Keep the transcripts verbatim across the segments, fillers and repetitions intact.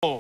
Tu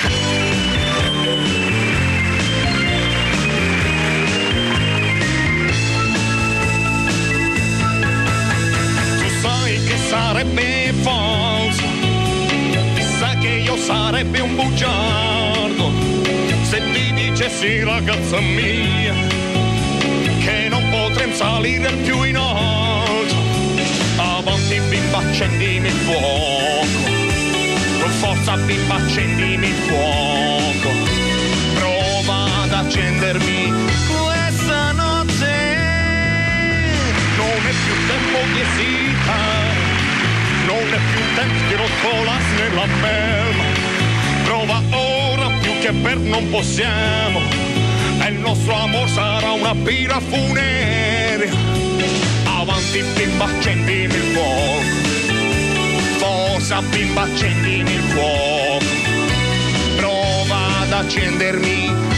sai che sarebbe falso, sa che io sarebbe un bugiardo se ti dicessi, ragazza mia, che non potrem salire più in alto. Avanti bimba, accendimi il fuoco, forza bimba, accendimi il fuoco, prova ad accendermi questa notte. Non è più tempo di esitare, non è più tempo di rottolarsi nella melma, prova ora più che per non possiamo, e il nostro amor sarà una pira funerea. Avanti bimba, accendimi il fuoco, forza bimba, accendimi il fuoco, prova ad accendermi